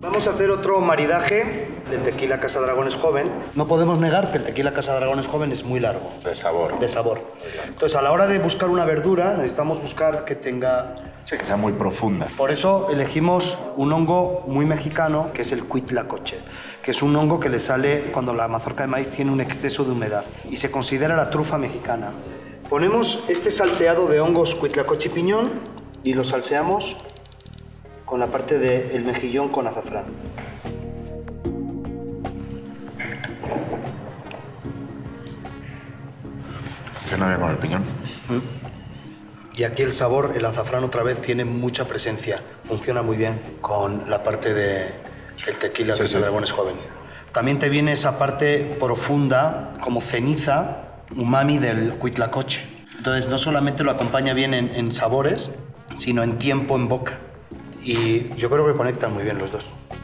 Vamos a hacer otro maridaje del tequila Casa Dragones Joven. No podemos negar que el tequila Casa Dragones Joven es muy largo. De sabor. De sabor. Entonces, a la hora de buscar una verdura, necesitamos buscar que tenga... Sí, que sea muy profunda. Por eso elegimos un hongo muy mexicano, que es el Huitlacoche, que es un hongo que le sale cuando la mazorca de maíz tiene un exceso de humedad y se considera la trufa mexicana. Ponemos este salteado de hongos Huitlacoche y piñón y lo salseamos con la parte del mejillón con azafrán. Funciona bien con el piñón. Y aquí el sabor, el azafrán otra vez tiene mucha presencia. Funciona muy bien con la parte del tequila Casa Dragones Joven. También te viene esa parte profunda, como ceniza, umami del Huitlacoche. Entonces no solamente lo acompaña bien en sabores, sino en tiempo en boca. Y yo creo que conectan muy bien los dos.